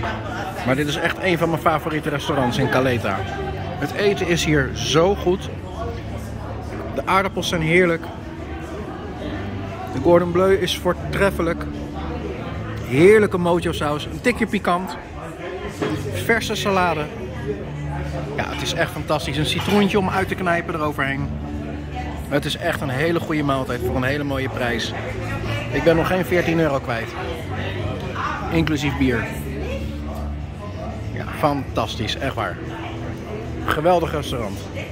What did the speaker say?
Maar dit is echt een van mijn favoriete restaurants in Caleta. Het eten is hier zo goed. De aardappels zijn heerlijk. De cordon bleu is voortreffelijk. Heerlijke mojo saus. Een tikje pikant. Verse salade. Ja, het is echt fantastisch. Een citroentje om uit te knijpen eroverheen. Het is echt een hele goede maaltijd voor een hele mooie prijs. Ik ben nog geen 14 euro kwijt. Inclusief bier. Ja, fantastisch. Echt waar. Geweldig restaurant.